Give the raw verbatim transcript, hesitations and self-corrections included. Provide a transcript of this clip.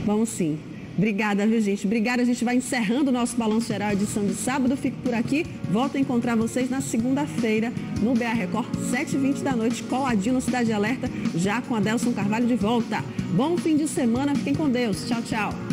Vamos sim. Obrigada, viu, gente? Obrigada. A gente vai encerrando o nosso Balanço Geral, edição de sábado. Fico por aqui. Volto a encontrar vocês na segunda-feira, no B A Record, sete e vinte da noite, coladinho no Cidade Alerta, já com Adelson Carvalho de volta. Bom fim de semana. Fiquem com Deus. Tchau, tchau.